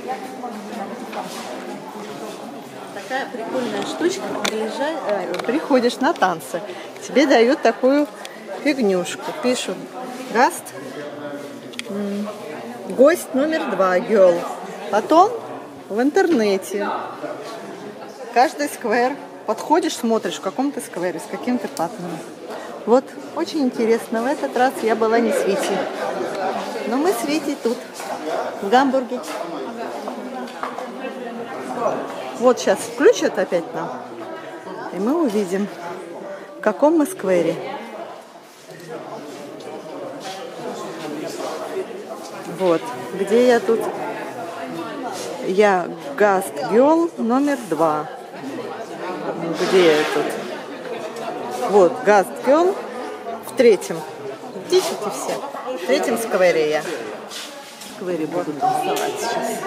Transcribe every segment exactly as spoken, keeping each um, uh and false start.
Такая прикольная штучка. Приходишь на танцы, тебе дают такую фигнюшку. Пишут гаст, гость номер два, girl. Потом в интернете каждый сквер подходишь, смотришь, в каком ты сквере, с каким ты партнером. Вот, очень интересно. В этот раз я была не с Витей. Но мы с Витей тут, в Гамбурге. Вот сейчас включат опять нам, и мы увидим, в каком мы сквере. Вот, где я тут? Я Гаст Гёл номер два. Где я тут? Вот, Гаст Гёл в третьем. Идите все. В третьем сквере я. В сквере буду танцевать сейчас.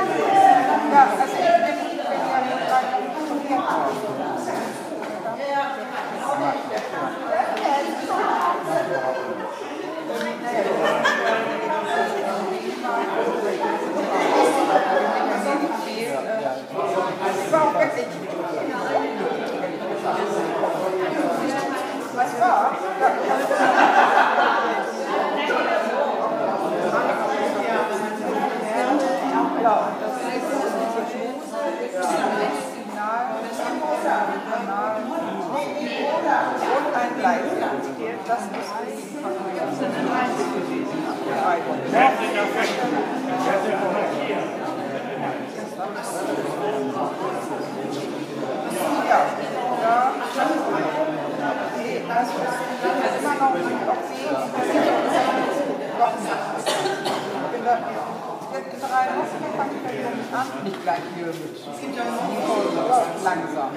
Nicht gleich hier mit. Es gibt ja noch langsam.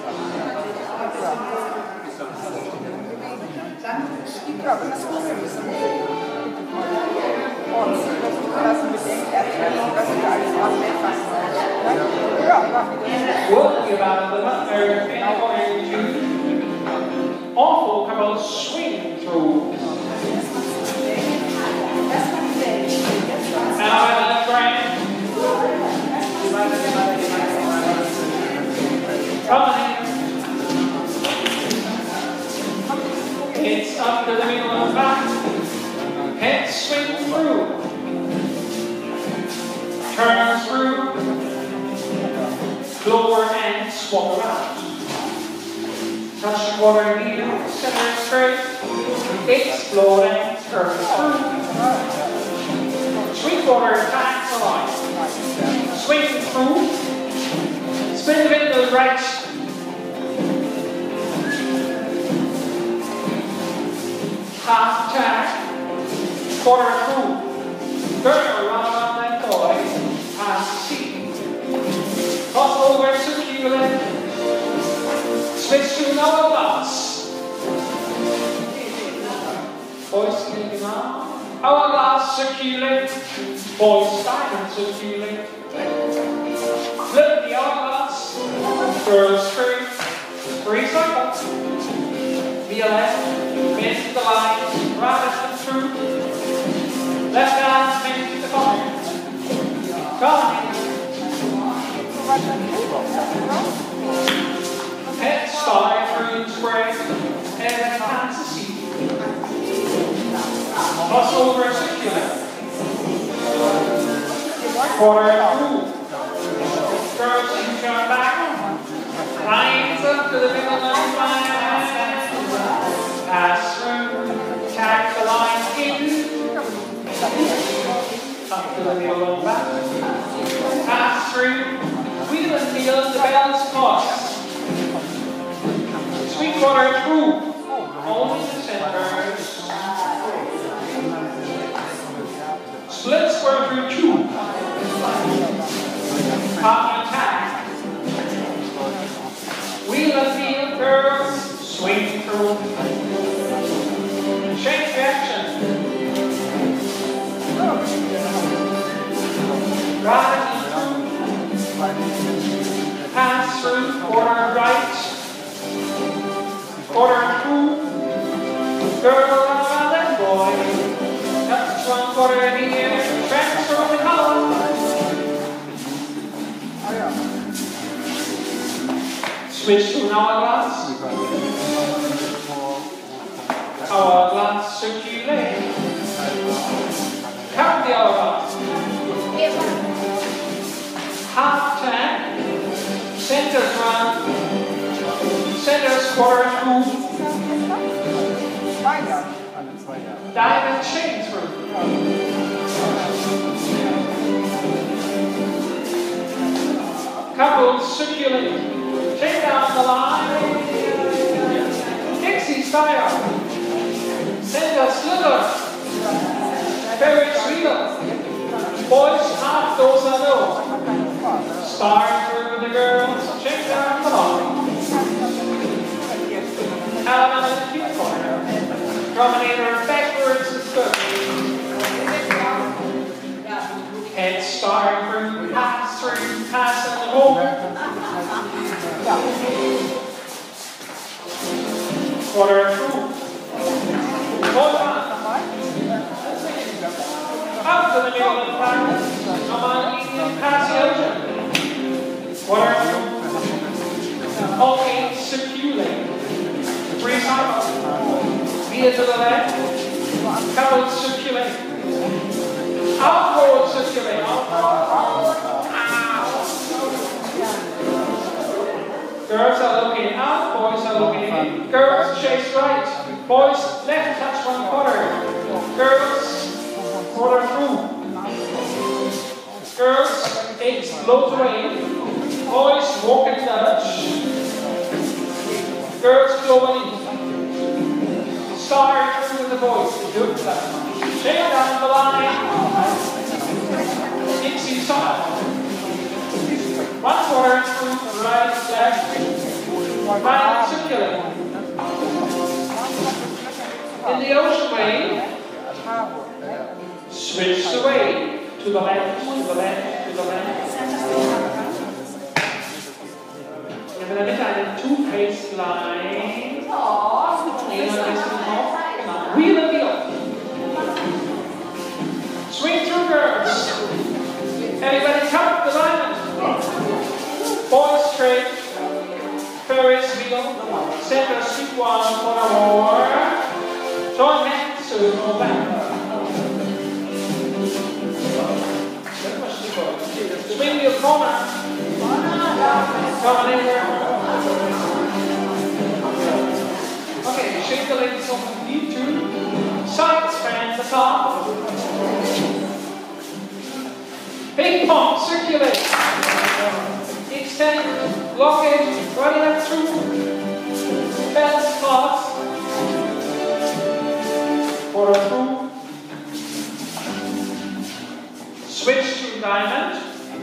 Ja, aber das ist gut. Und das bedenkt erstmal, dass wir alles was awful about swing through. Now I left right. It's up to the middle of the back. Head swing through. Turn through. Lower and swap around. Touch the quarter needle, center straight. Explode and turn through. Three quarter back to line. Swing through. Spin the bit to the right. Half tack. Quarter through. Turn around and boy. Pass the seat. Toss over circular. Switch to another glass. Voice leading on. Hourglass circulate. Voice diamond circulate. Flip the hourglass. Throw straight. Three cycles. Via left. Bend the line. Right and through. Left hand bend the corner. Come. Head side through square. And then hands to seat. Toss over circular. Quarter through. Curves and turn back. Lines up to the middle of the line. Pass through. Tag the line in. Up to the middle of the back. Pass through. Wheel and deal the balance cross. Three quarter through. Only the center. Split square through two. Pop attack. Wheel and deal curves. Swing through. Change direction. Gravity through. Pass through. Quarter right. Quarter through. Girl around that boy. Touch one quarter here. Transfer the column. Switch to an hourglass. Hourglass circulate. Count the hourglass. Half turn. Centers run. Centers quarter through. Diamond chain through. Couple circulate. Chain down the line. Dixie style. Center slither. Ferris wheel. Boys half those are those. Start through the girls. Chain down the line. Element of the feet corner. Promenator backwards is good. Head start through, pass through, pass and home. Quarter through. Hold on. Up to the middle of the pack. Come on, Indian, pass the ocean. Quarter through. Okay, circulate. Three cycles. Via to the left. Couple circulate. Outward circulate. Girls are looking out, boys are looking in. Girls chase right. Boys left touch one quarter. Girls quarter through. Girls explode away. Boys walk and touch. Girls globally. Start through the boys. Do that. Shake down the line. Dixie style. One quarter through, right, left. Right, circulate. In the ocean wave, switch the wave to the left, to the left, to the left. Wir haben in der Mitte eine Two-Pace-Line. Wheel and wheel. Swing through, girls. Everybody count the diamond. Boys straight. Ferris wheel. Center sweep one for a more. Join hands to go back. Swing your corner. Come in. Okay, shake the legs off the feet too. Side span the top. Ping pong, circulate. Extend, blockage, right left through. Balance class. Quarter through. Switch to diamond.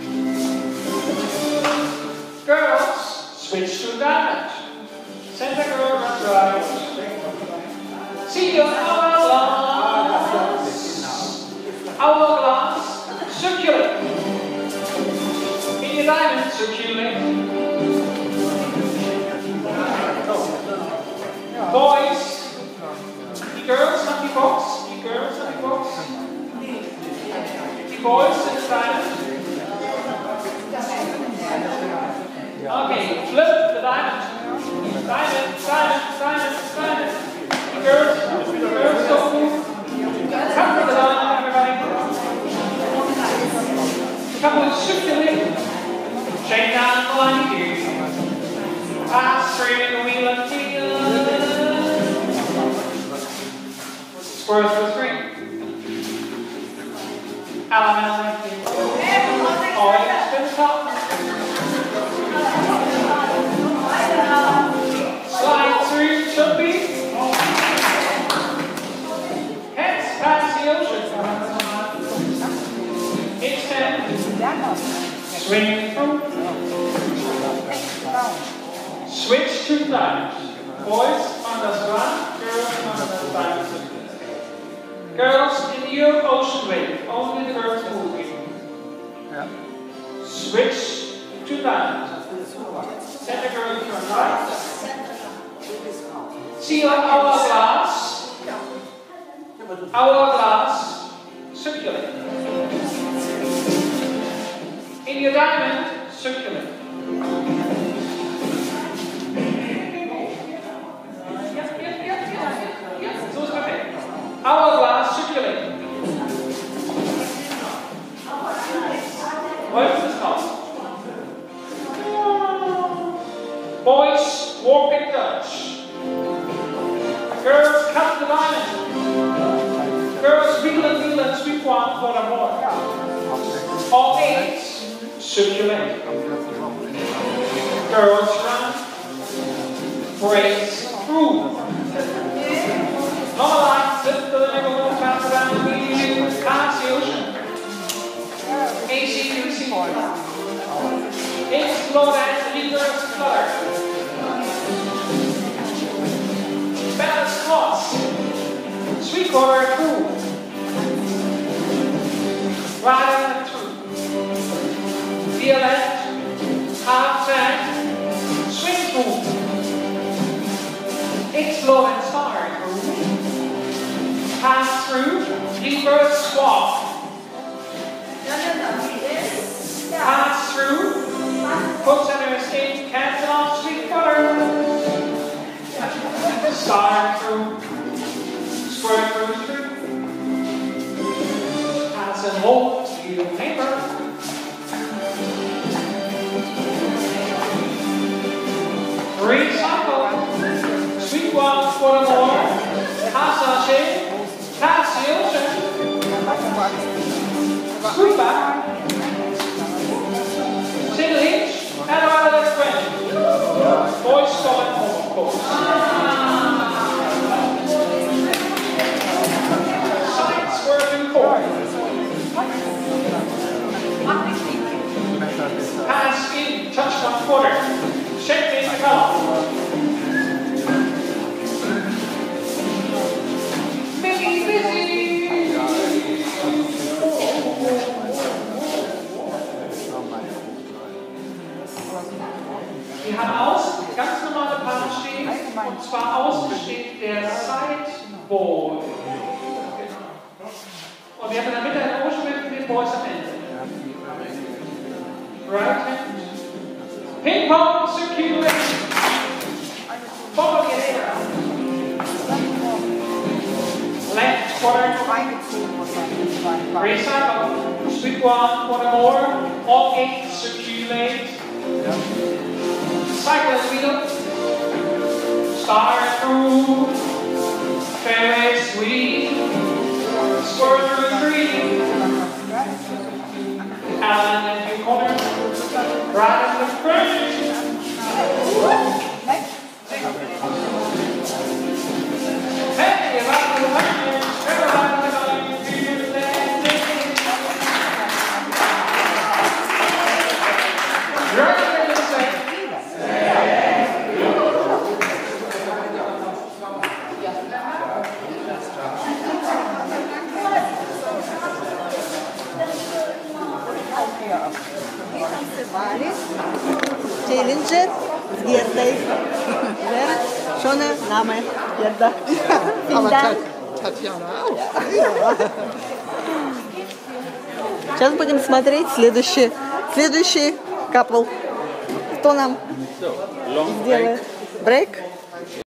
Girls, switch to diamond. Center girl, runs right. See your hourglass. Hourglass, circulate. In your diamond, circulate. Boys, the girls, not the box. The girls, not the box. The boys, in the diamond. Okay, flip the diamond. Diamond, diamond, diamond, diamond. The girls, the girls don't move. Come to the diamond, everybody. Come on, circulate. Chain down the line here. Pass through the wheel and wheel. Square through three. Element like here. Oh, yeah, spin the top. Slide through, chubby. Heads past the ocean. Extend. Swing through. Switch to diamond. Boys on the run, girls on the diamond. Girls in your ocean wave, only the girls moving. Switch to diamond. Center girl to the right. See your hourglass. Hourglass. Circulate. In your diamond, circulate. Heute Haus. Boys walk in Dutch. Girls cut the diamond. Girls wheel and wheel and sweep one for the boy. All eight circulate. Girls run. Breaks through. Normal line, slip to the middle, pass around, medium, pass the ocean. A C Q C. Explode and reverse flutter. Balance cross. Three quarter through. Right and through. Deal left. Half turn. Swing through. Explode and start through. Pass through. Reverse swap. Pass through. Hook center escape. Cancel off. Sweet quarter. Start through. Square through through. Pass and hold. Heel neighbor. Three cycle. Sweet one for the more. Pass shape. Pass the ocean. Sweep back. Single hitch. And out of the friend. Boys going home, of course. Side swerve and core. Pass in. Touch one quarter. Shake face the color. Busy, busy. Wir haben aus, ganz normale Paar stehen, und zwar außen besteht der Sideboard. Und wir haben in der Mitte eine Ocean mit den Boys am Ende. Right hand. Ping pong circulation. Follow the air. Left quarter. Recycle. Sweep one, one more. All eight circulate. Cycle wheel. Start through. Fairway sweep. Squirt through three. Allen in your corner. Right in the front. Hey, you're right in the front. Everybody, everybody, do your thing. Right in the same. Challenger z Gerdej. Schöne Name, Gerda. Vielen Dank. Сейчас будем смотреть следующий, следующий капл. Кто нам сделает? Брейк?